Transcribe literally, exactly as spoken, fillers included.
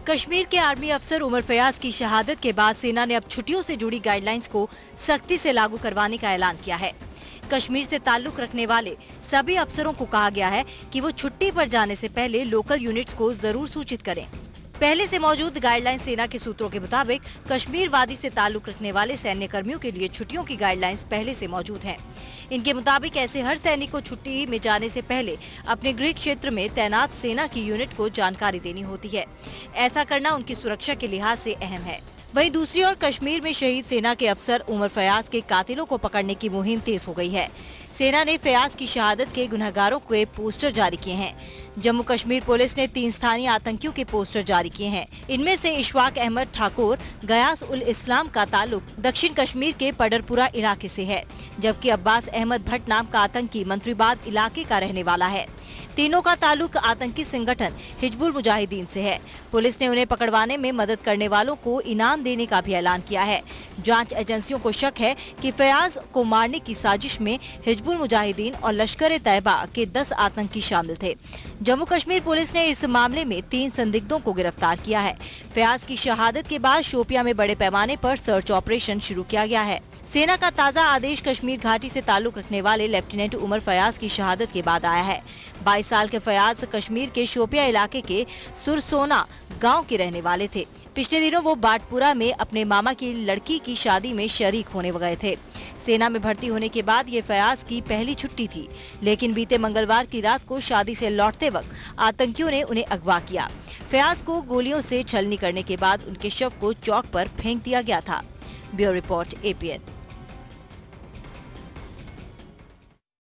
कश्मीर के आर्मी अफसर उमर फयाज की शहादत के बाद सेना ने अब छुट्टियों से जुड़ी गाइडलाइंस को सख्ती से लागू करवाने का ऐलान किया है। कश्मीर से ताल्लुक रखने वाले सभी अफसरों को कहा गया है कि वो छुट्टी पर जाने से पहले लोकल यूनिट्स को जरूर सूचित करें। पहले से मौजूद गाइडलाइन सेना के सूत्रों के मुताबिक कश्मीर वादी से ताल्लुक रखने वाले सैन्य कर्मियों के लिए छुट्टियों की गाइडलाइंस पहले से मौजूद हैं। इनके मुताबिक ऐसे हर सैनिक को छुट्टी में जाने से पहले अपने गृह क्षेत्र में तैनात सेना की यूनिट को जानकारी देनी होती है। ऐसा करना उनकी सुरक्षा के लिहाज से अहम है। वहीं दूसरी ओर कश्मीर में शहीद सेना के अफसर उमर फयाज के कातिलों को पकड़ने की मुहिम तेज हो गई है। सेना ने फयाज की शहादत के गुनहगारों के पोस्टर जारी किए हैं। जम्मू कश्मीर पुलिस ने तीन स्थानीय आतंकियों के पोस्टर जारी किए हैं। इनमें से इशफाक अहमद ठाकुर गयास उल इस्लाम का ताल्लुक दक्षिण कश्मीर के पडरपुरा इलाके से है, जबकि अब्बास अहमद भट्ट नाम का आतंकी मंत्रीबाद इलाके का रहने वाला है। तीनों का ताल्लुक आतंकी संगठन हिजबुल मुजाहिदीन से है। पुलिस ने उन्हें पकड़वाने में मदद करने वालों को इनाम देने का भी ऐलान किया है। जांच एजेंसियों को शक है कि फयाज को मारने की साजिश में हिजबुल मुजाहिदीन और लश्कर तैयबा के दस आतंकी शामिल थे। जम्मू कश्मीर पुलिस ने इस मामले में तीन संदिग्धों को गिरफ्तार किया है। फयाज की शहादत के बाद शोपियां में बड़े पैमाने पर सर्च ऑपरेशन शुरू किया गया है। सेना का ताज़ा आदेश कश्मीर घाटी से ताल्लुक रखने वाले लेफ्टिनेंट उमर फयाज की शहादत के बाद आया है। बाईस साल के फयाज कश्मीर के शोपिया इलाके के सुरसोना गांव के रहने वाले थे। पिछले दिनों वो बाटपुरा में अपने मामा की लड़की की शादी में शरीक होने गए थे। सेना में भर्ती होने के बाद ये फयाज की पहली छुट्टी थी, लेकिन बीते मंगलवार की रात को शादी से लौटते वक्त आतंकियों ने उन्हें अगवा किया। फयाज को गोलियों से छलनी करने के बाद उनके शव को चौक पर फेंक दिया गया था। Bureau report A P N.